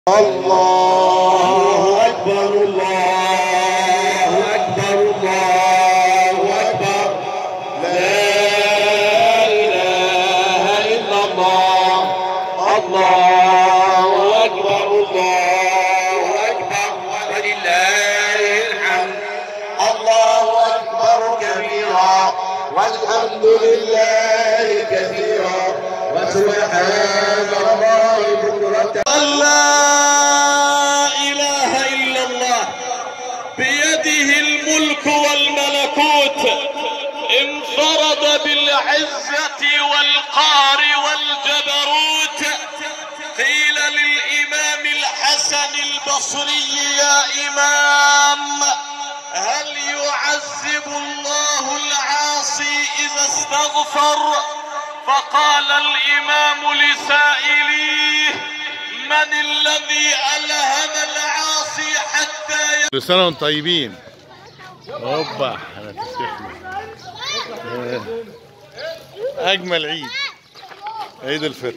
الله أكبر الله أكبر الله أكبر لا إله إلا الله الله أكبر الله أكبر ولله الحمد الله أكبر كبيرا والحمد لله كثيرا وسبحان الله بكرة والملكوت انفرد بالعزة والقهر والجبروت. قيل للإمام الحسن البصري يا إمام هل يعذب الله العاصي إذا استغفر؟ فقال الإمام لسائليه من الذي ألهم العاصي حتى كل سنة وانتم طيبين. اوبا انا تستحمل اجمل عيد، عيد الفطر.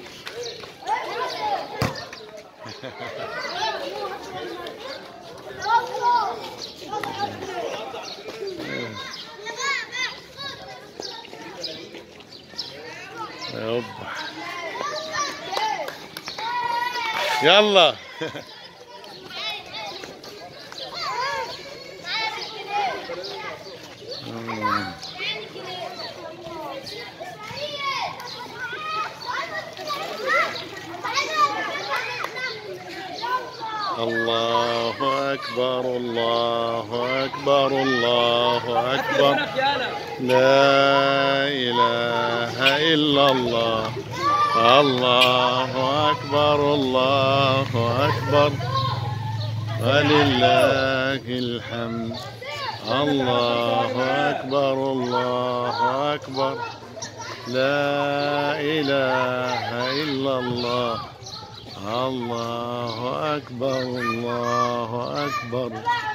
اوبا يلا الله أكبر الله أكبر الله أكبر لا إله إلا الله الله أكبر الله أكبر ولله الحمد الله أكبر الله أكبر لا إله إلا الله الله أكبر الله أكبر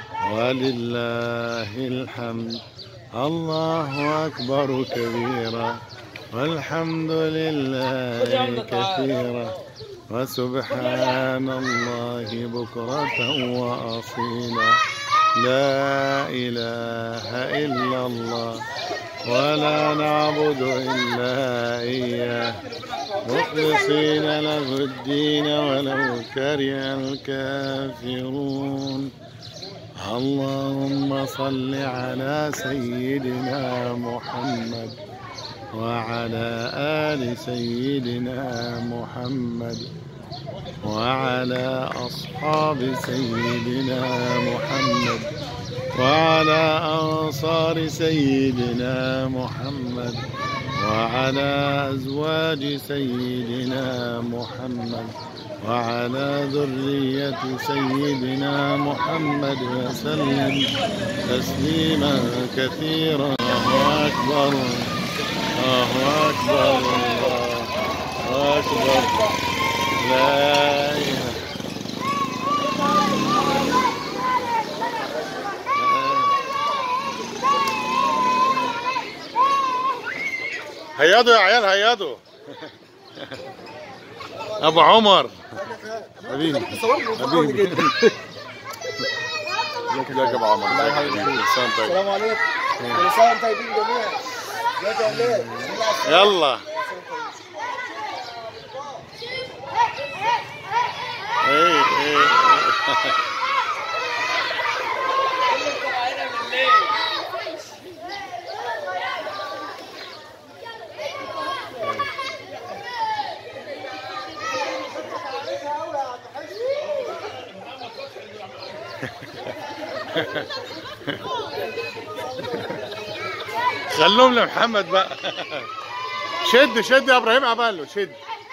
ولله الحمد الله أكبر كبيرا والحمد لله كثيرا وسبحان الله بكرة وأصيلا لا إله إلا الله ولا نعبد إلا إياه مخلصين له الدين ولو كره الكافرون. اللهم صل على سيدنا محمد وعلى آل سيدنا محمد وعلى أصحاب سيدنا محمد وعلى أنصار سيدنا محمد وعلى أزواج سيدنا محمد وعلى ذرية سيدنا محمد وسلم تسليما كثيرا. الله أكبر الله أكبر الله أكبر لا إله هيادوا يا عيال هيادوا. ابو عمر حبيبي حبيبي ازيك يا ابو عمر؟ السلام عليكم. كل سنه وانتم طيبين جميعا. ازيك يا ولاد؟ يلا ايه ايه خلوهم لمحمد بقى. شد شد يا ابراهيم عباله شد.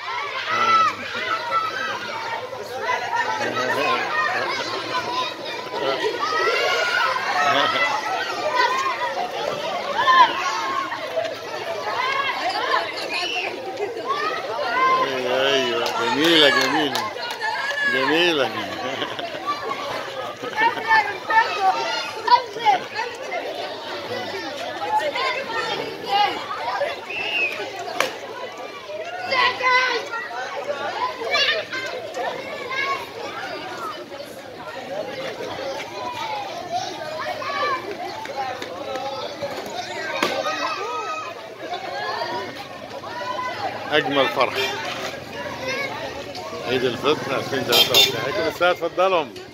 ايوه جميله جميله جميله. اجمل فرح عيد الفطر 2023. حياكم الاستاذ، تفضلوا.